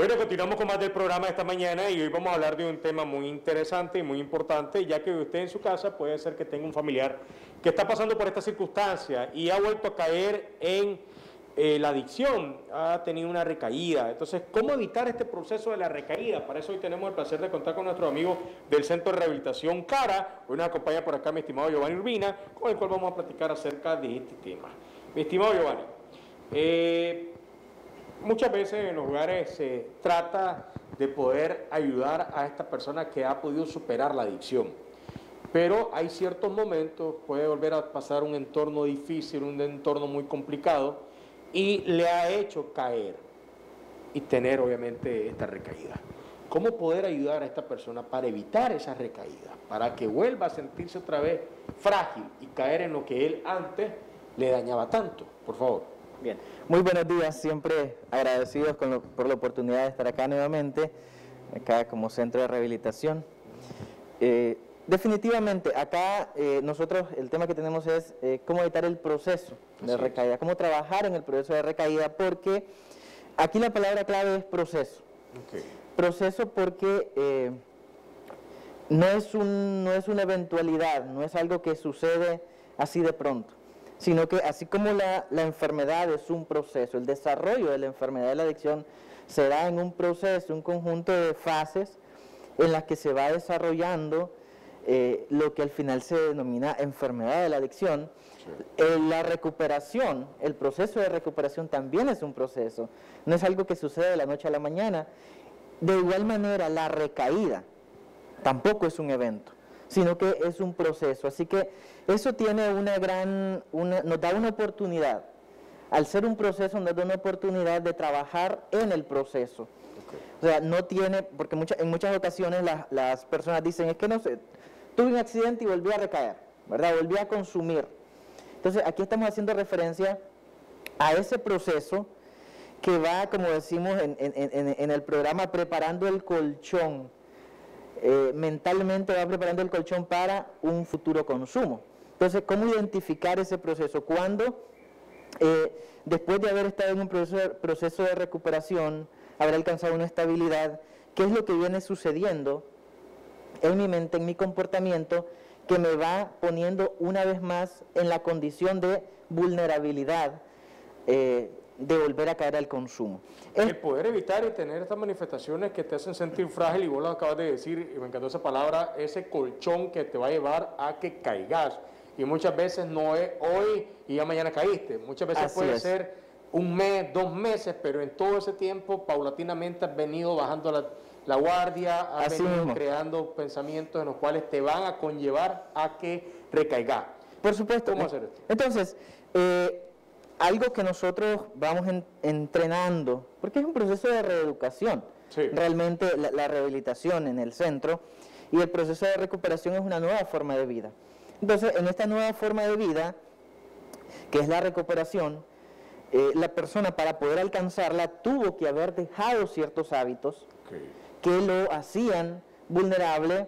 Bueno, continuamos con más del programa esta mañana y hoy vamos a hablar de un tema muy interesante y muy importante, ya que usted en su casa puede ser que tenga un familiar que está pasando por esta circunstancia y ha vuelto a caer en la adicción, ha tenido una recaída. Entonces, ¿cómo evitar este proceso de la recaída? Para eso hoy tenemos el placer de contar con nuestro amigo del Centro de Rehabilitación CARA. Hoy nos acompaña por acá mi estimado Giovanni Urbina, con el cual vamos a platicar acerca de este tema. Mi estimado Giovanni, muchas veces en los hogares se trata de poder ayudar a esta persona que ha podido superar la adicción. Pero hay ciertos momentos, puede volver a pasar un entorno difícil, un entorno muy complicado, y le ha hecho caer y tener obviamente esta recaída. ¿Cómo poder ayudar a esta persona para evitar esa recaída? Para que vuelva a sentirse otra vez frágil y caer en lo que él antes le dañaba tanto. Por favor. Bien, muy buenos días, siempre agradecidos por la oportunidad de estar acá nuevamente, acá como centro de rehabilitación. Definitivamente, acá nosotros el tema que tenemos es cómo evitar el proceso de recaída, cómo trabajar en el proceso de recaída, porque aquí la palabra clave es proceso. Okay. Proceso porque no es una eventualidad, no es algo que sucede así de pronto, sino que así como la enfermedad es un proceso, el desarrollo de la enfermedad de la adicción se da en un proceso, un conjunto de fases en las que se va desarrollando lo que al final se denomina enfermedad de la adicción. Sí. La recuperación, el proceso de recuperación también es un proceso, no es algo que sucede de la noche a la mañana. De igual manera, la recaída tampoco es un evento, sino que es un proceso. Así que eso tiene nos da una oportunidad. Al ser un proceso, nos da una oportunidad de trabajar en el proceso. Okay. O sea, no tiene, porque en muchas ocasiones las personas dicen, es que no sé, tuve un accidente y volví a recaer, ¿verdad? Volví a consumir. Entonces, aquí estamos haciendo referencia a ese proceso que va, como decimos en el programa, preparando el colchón. Mentalmente va preparando el colchón para un futuro consumo. Entonces, ¿cómo identificar ese proceso? Cuando, después de haber estado en un proceso de recuperación, haber alcanzado una estabilidad, ¿qué es lo que viene sucediendo en mi mente, en mi comportamiento, que me va poniendo una vez más en la condición de vulnerabilidad, de volver a caer al consumo? El poder evitar y tener estas manifestaciones que te hacen sentir frágil, y vos lo acabas de decir, y me encantó esa palabra, ese colchón que te va a llevar a que caigas. Y muchas veces no es hoy y ya mañana caíste. Muchas veces así puede ser un mes, 2 meses, pero en todo ese tiempo, paulatinamente has venido bajando la guardia, has venido creando pensamientos en los cuales te van a conllevar a que recaigas. Por supuesto. ¿Cómo hacer esto? Entonces, algo que nosotros vamos entrenando, porque es un proceso de reeducación, sí. Realmente la rehabilitación en el centro, y el proceso de recuperación es una nueva forma de vida. Entonces, en esta nueva forma de vida, que es la recuperación, la persona para poder alcanzarla tuvo que haber dejado ciertos hábitos que lo hacían vulnerable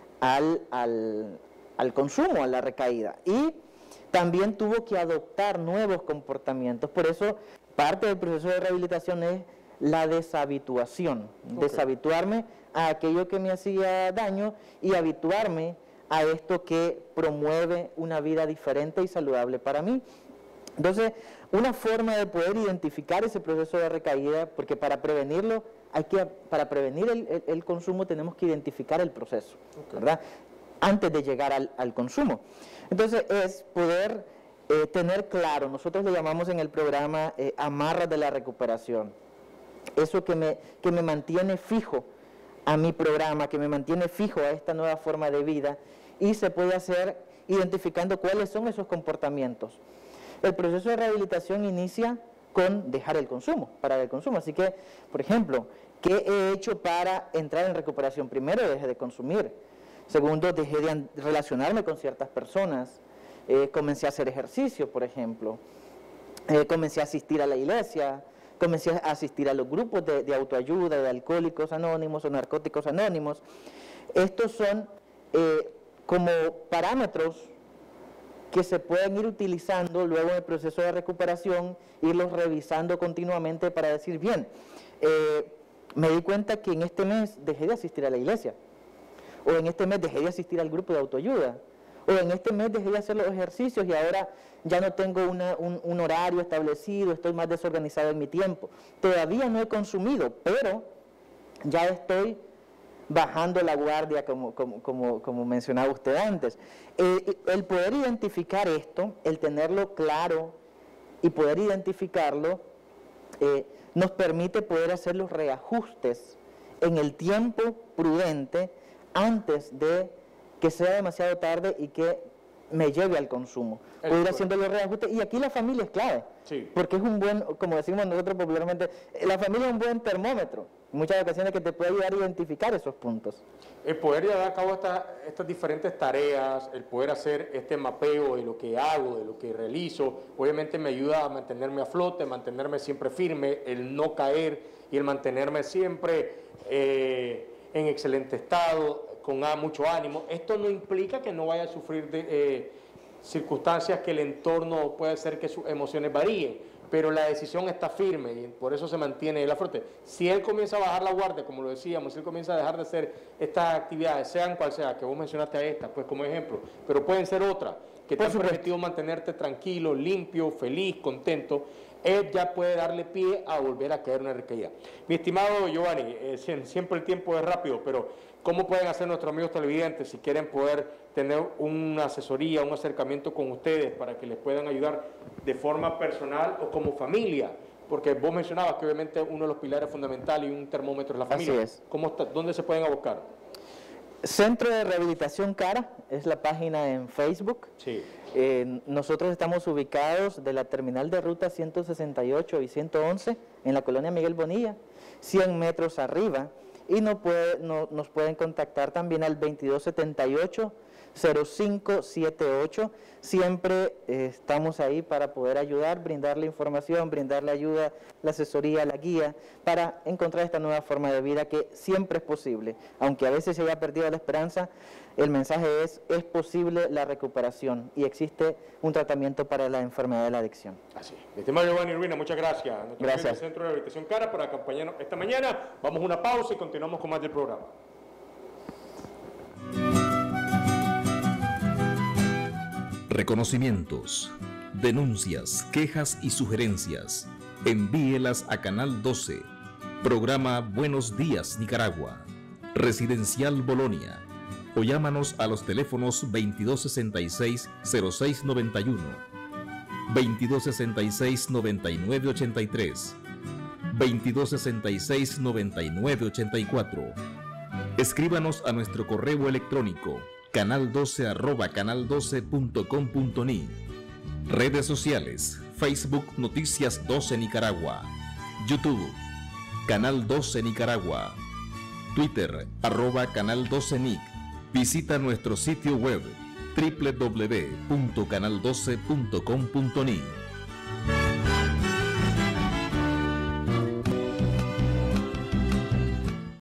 al consumo, a la recaída. Y también tuvo que adoptar nuevos comportamientos. Por eso, parte del proceso de rehabilitación es la deshabituación. Deshabituarme a aquello que me hacía daño y habituarme a esto que promueve una vida diferente y saludable para mí. Entonces, una forma de poder identificar ese proceso de recaída, porque para prevenirlo, para prevenir el consumo tenemos que identificar el proceso, ¿verdad? Antes de llegar al consumo. Entonces, es poder tener claro, nosotros le llamamos en el programa amarras de la recuperación, eso que me mantiene fijo a mi programa, que me mantiene fijo a esta nueva forma de vida, y se puede hacer identificando cuáles son esos comportamientos. El proceso de rehabilitación inicia con dejar el consumo, parar el consumo. Así que, por ejemplo, ¿qué he hecho para entrar en recuperación? Primero, dejé de consumir. Segundo, dejé de relacionarme con ciertas personas. Comencé a hacer ejercicio, por ejemplo. Comencé a asistir a la iglesia. Comencé a asistir a los grupos de autoayuda, de alcohólicos anónimos o narcóticos anónimos. Estos son como parámetros que se pueden ir utilizando luego en el proceso de recuperación, irlos revisando continuamente para decir, bien, me di cuenta que en este mes dejé de asistir a la iglesia, o en este mes dejé de asistir al grupo de autoayuda, o en este mes dejé de hacer los ejercicios y ahora ya no tengo un horario establecido, estoy más desorganizado en mi tiempo. Todavía no he consumido, pero ya estoy bajando la guardia, como mencionaba usted antes. El poder identificar esto, el tenerlo claro y poder identificarlo, nos permite poder hacer los reajustes en el tiempo prudente antes de que sea demasiado tarde y que me lleve al consumo. Puedo ir haciendo los reajustes, y aquí la familia es clave, sí, porque es un buen, como decimos nosotros popularmente, la familia es un buen termómetro, en muchas ocasiones, que te puede ayudar a identificar esos puntos. El poder llevar a cabo estas diferentes tareas, el poder hacer este mapeo de lo que hago, de lo que realizo, obviamente me ayuda a mantenerme a flote, mantenerme siempre firme, el no caer y el mantenerme siempre en excelente estado, con mucho ánimo. Esto no implica que no vaya a sufrir de circunstancias que el entorno puede hacer que sus emociones varíen, pero la decisión está firme y por eso se mantiene la flote. Si él comienza a bajar la guardia, como lo decíamos, si él comienza a dejar de hacer estas actividades, sean cual sea, que vos mencionaste a estas, pues como ejemplo, pero pueden ser otras, que te han permitido mantenerte tranquilo, limpio, feliz, contento, él ya puede darle pie a volver a caer en una recaída. Mi estimado Giovanni, siempre el tiempo es rápido, pero ¿cómo pueden hacer nuestros amigos televidentes si quieren poder tener una asesoría, un acercamiento con ustedes para que les puedan ayudar de forma personal o como familia? Porque vos mencionabas que obviamente uno de los pilares fundamentales y un termómetro es la familia. Así es. ¿Dónde se pueden abocar? Centro de Rehabilitación CARA es la página en Facebook. Sí. Nosotros estamos ubicados de la terminal de ruta 168 y 111 en la colonia Miguel Bonilla, 100 metros arriba, y nos pueden contactar también al 2278-0578. Siempre estamos ahí para poder ayudar, brindarle información, brindarle ayuda, la asesoría, la guía, para encontrar esta nueva forma de vida que siempre es posible. Aunque a veces se haya perdido la esperanza, el mensaje es posible la recuperación y existe un tratamiento para la enfermedad de la adicción. Así es. Mi estimado Giovanni Urbina, muchas gracias. Gracias. Del Centro de Rehabilitación CARA por acompañarnos esta mañana. Vamos a una pausa y continuamos con más del programa. Reconocimientos, denuncias, quejas y sugerencias. Envíelas a Canal 12, programa Buenos Días Nicaragua, Residencial Bolonia, o llámanos a los teléfonos 2266-0691, 2266-9983, 2266-9984. Escríbanos a nuestro correo electrónico canal12@canal12.com.ni. Redes sociales: Facebook Noticias 12 Nicaragua, YouTube Canal 12 Nicaragua, Twitter @Canal 12 Nic. Visita nuestro sitio web www.canal12.com.ni.